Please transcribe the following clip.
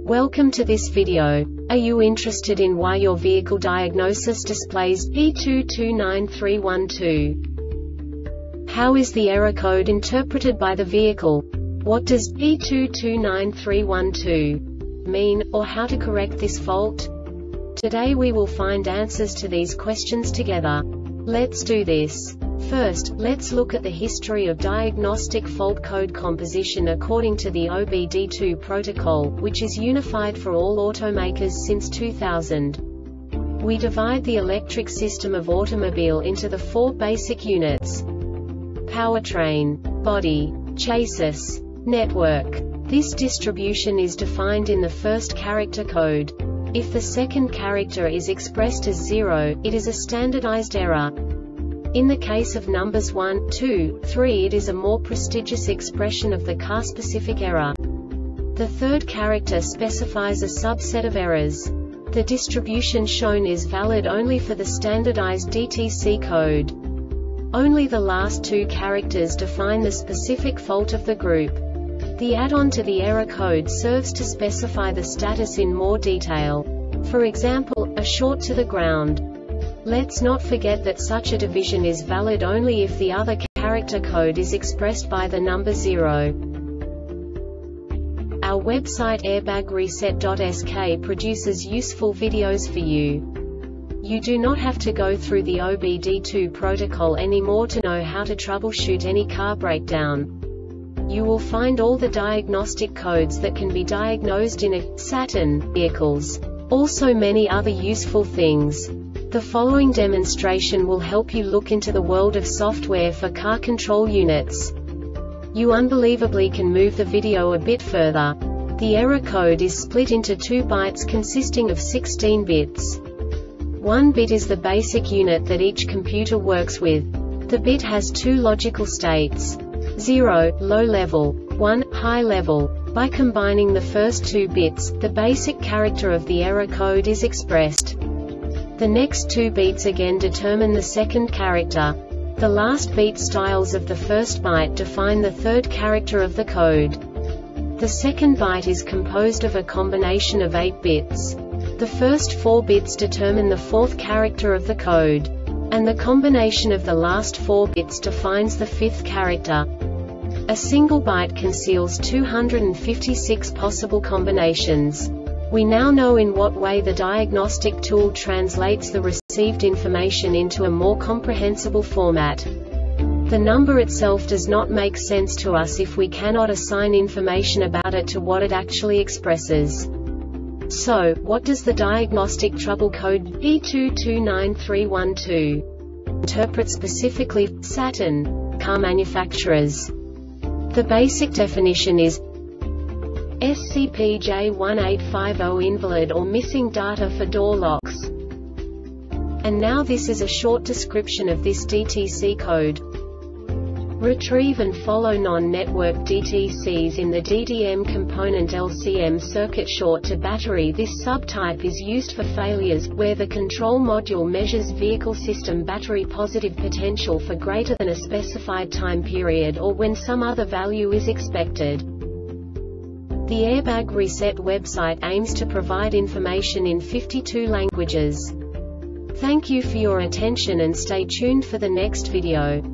Welcome to this video. Are you interested in why your vehicle diagnosis displays P229312? How is the error code interpreted by the vehicle? What does P229312 mean, or how to correct this fault? Today we will find answers to these questions together. Let's do this. First, let's look at the history of diagnostic fault code composition according to the OBD2 protocol, which is unified for all automakers since 2000. We divide the electric system of automobile into the four basic units: powertrain, body, chassis, network. This distribution is defined in the first character code. If the second character is expressed as 0, it is a standardized error. In the case of numbers 1, 2, 3, it is a more prestigious expression of the car-specific error. The third character specifies a subset of errors. The distribution shown is valid only for the standardized DTC code. Only the last two characters define the specific fault of the group. The add-on to the error code serves to specify the status in more detail. For example, a short to the ground. Let's not forget that such a division is valid only if the other character code is expressed by the number 0. Our website airbagreset.sk produces useful videos for you. You do not have to go through the OBD2 protocol anymore to know how to troubleshoot any car breakdown. You will find all the diagnostic codes that can be diagnosed in a Saturn vehicles. Also many other useful things. The following demonstration will help you look into the world of software for car control units. You unbelievably can move the video a bit further. The error code is split into 2 bytes consisting of 16 bits. 1 bit is the basic unit that each computer works with. The bit has 2 logical states: 0, low level, 1, high level. By combining the first 2 bits, the basic character of the error code is expressed. The next 2 beats again determine the second character. The last beat styles of the first byte define the third character of the code. The second byte is composed of a combination of 8 bits. The first 4 bits determine the fourth character of the code. And the combination of the last 4 bits defines the fifth character. A single byte conceals 256 possible combinations. We now know in what way the diagnostic tool translates the received information into a more comprehensible format. The number itself does not make sense to us if we cannot assign information about it to what it actually expresses. So, what does the diagnostic trouble code P229312 interpret specifically for Saturn car manufacturers? The basic definition is SCP-J1850 invalid or missing data for door locks. And now this is a short description of this DTC code. Retrieve and follow non-network DTCs in the DDM component LCM circuit short to battery. This subtype is used for failures, where the control module measures vehicle system battery positive potential for greater than a specified time period or when some other value is expected. The Airbag Reset website aims to provide information in 52 languages. Thank you for your attention and stay tuned for the next video.